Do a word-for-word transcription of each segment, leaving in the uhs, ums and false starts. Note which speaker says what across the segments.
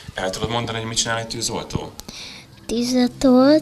Speaker 1: El tudod mondani, hogy mit csinál egy tűzoltó?
Speaker 2: Tüzet olt,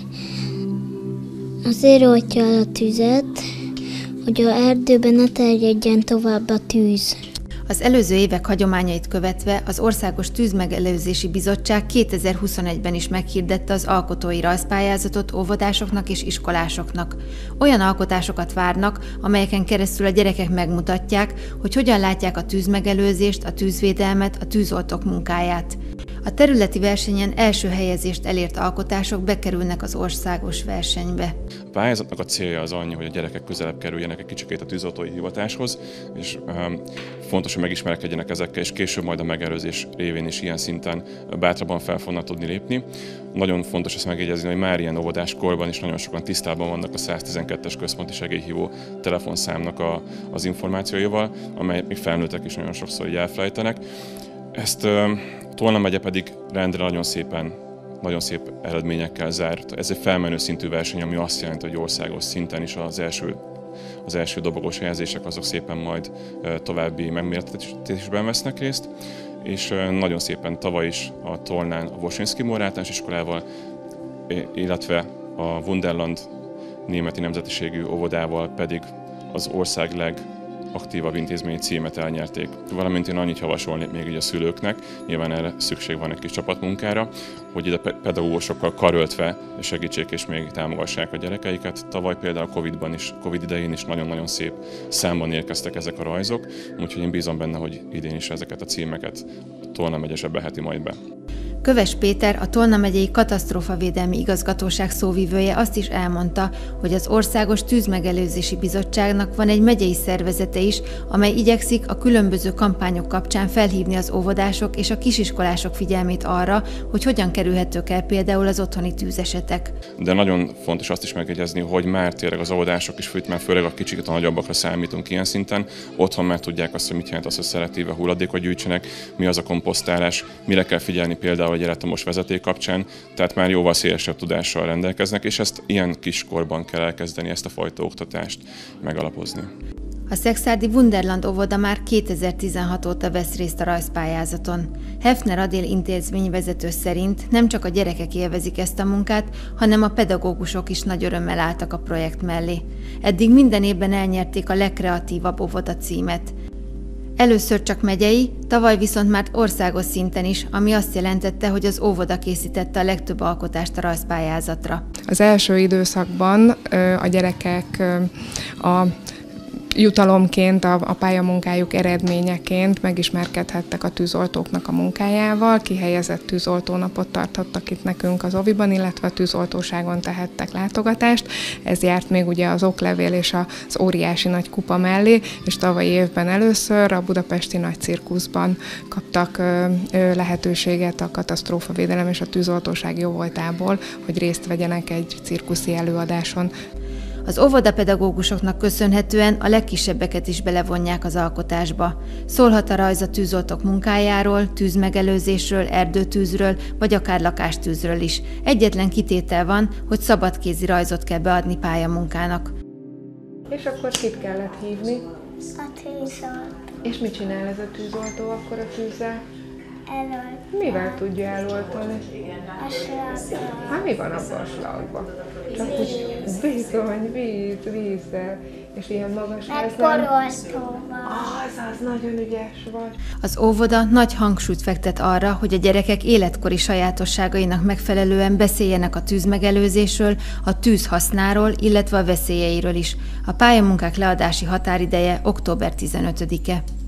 Speaker 2: azért oltja el a tüzet, hogy a erdőben ne terjedjen tovább a tűz.
Speaker 3: Az előző évek hagyományait követve az Országos Tűzmegelőzési Bizottság kétezer-huszonegyben is meghirdette az alkotói rajzpályázatot óvodásoknak és iskolásoknak. Olyan alkotásokat várnak, amelyeken keresztül a gyerekek megmutatják, hogy hogyan látják a tűzmegelőzést, a tűzvédelmet, a tűzoltók munkáját. A területi versenyen első helyezést elért alkotások bekerülnek az országos versenybe.
Speaker 1: A pályázatnak a célja az annyi, hogy a gyerekek közelebb kerüljenek egy kicsikét a tűzoltói hivatáshoz, és um, fontos, hogy megismerkedjenek ezekkel, és később majd a megelőzés révén is ilyen szinten bátrabban fel fognak tudni lépni. Nagyon fontos ezt megjegyezni, hogy már ilyen óvodás korban is nagyon sokan tisztában vannak a száztizenkettes központi segélyhívó telefonszámnak a, az információival, amely még felnőttek is nagyon sokszor így elfelejtenek. Ezt um, Tolna megye pedig rendre nagyon szépen, nagyon szép eredményekkel zárt. Ez egy felmenő szintű verseny, ami azt jelenti, hogy országos szinten is az első, az első dobogós helyezések azok szépen majd további megmérettetésben vesznek részt. És nagyon szépen tavaly is a Tolnán a Woszyński Mór általános iskolával, illetve a Wunderland németi nemzetiségű óvodával pedig az ország leg aktívabb intézményi címet elnyerték. Valamint én annyit javasolnék még így a szülőknek, nyilván erre szükség van egy kis csapatmunkára, hogy ide pedagógusokkal karöltve segítsék és még támogassák a gyerekeiket. Tavaly például a Covidban is, Covid idején is nagyon-nagyon szép számban érkeztek ezek a rajzok, úgyhogy én bízom benne, hogy idén is ezeket a címeket Tolna megye zsebelheti majd be.
Speaker 3: Köves Péter, a Tolna megyei Katasztrófavédelmi Igazgatóság szóvivője azt is elmondta, hogy az Országos Tűzmegelőzési Bizottságnak van egy megyei szervezete is, amely igyekszik a különböző kampányok kapcsán felhívni az óvodások és a kisiskolások figyelmét arra, hogy hogyan kerülhetők el például az otthoni tűzesetek.
Speaker 1: De nagyon fontos azt is megjegyezni, hogy már tényleg az óvodások is, már főleg a kicsiket a nagyobbakra számítunk ilyen szinten, otthon már tudják azt, hogy mit jelent az, hogy szelektíve hulladékot gyűjtsenek, mi az a komposztálás, mire kell figyelni például egy elektromos vezeték kapcsán, tehát már jóval szélesebb tudással rendelkeznek, és ezt ilyen kiskorban kell elkezdeni, ezt a fajta oktatást megalapozni.
Speaker 3: A szekszárdi Wunderland óvoda már kétezer-tizenhat óta vesz részt a rajzpályázaton. Hefner Adél intézményvezető szerint nem csak a gyerekek élvezik ezt a munkát, hanem a pedagógusok is nagy örömmel álltak a projekt mellé. Eddig minden évben elnyerték a legkreatívabb óvoda címet. Először csak megyei, tavaly viszont már országos szinten is, ami azt jelentette, hogy az óvoda készítette a legtöbb alkotást a rajzpályázatra.
Speaker 4: Az első időszakban a gyerekek a jutalomként, a, a pályamunkájuk eredményeként megismerkedhettek a tűzoltóknak a munkájával, kihelyezett tűzoltónapot tartottak itt nekünk az oviban, illetve a tűzoltóságon tehettek látogatást. Ez járt még ugye az oklevél és az óriási nagy kupa mellé, és tavalyi évben először a budapesti nagy cirkuszban kaptak ö, ö, lehetőséget a katasztrófavédelem és a tűzoltóság jóvoltából, hogy részt vegyenek egy cirkuszi előadáson.
Speaker 3: Az óvodapedagógusoknak köszönhetően a legkisebbeket is belevonják az alkotásba. Szólhat a rajz a tűzoltók munkájáról, tűzmegelőzésről, erdőtűzről, vagy akár lakástűzről is. Egyetlen kitétel van, hogy szabadkézi rajzot kell beadni pályamunkának.
Speaker 4: És akkor kit kellett hívni?
Speaker 2: A tűzoltó.
Speaker 4: És mit csinál ez a tűzoltó akkor a tűzzel?
Speaker 2: Eloltja.
Speaker 4: Mivel tudja eloltani?
Speaker 2: A slaggal.
Speaker 4: Hát mi van abban a slagban? Csak úgy bizony, víz, vízzel. És ilyen magas
Speaker 2: Meg poroltóval.
Speaker 4: Az, az nagyon ügyes vagy.
Speaker 3: Az óvoda nagy hangsúlyt fektet arra, hogy a gyerekek életkori sajátosságainak megfelelően beszéljenek a tűzmegelőzésről, a tűz hasznáról, illetve a veszélyeiről is. A pályamunkák leadási határideje október tizenötödike.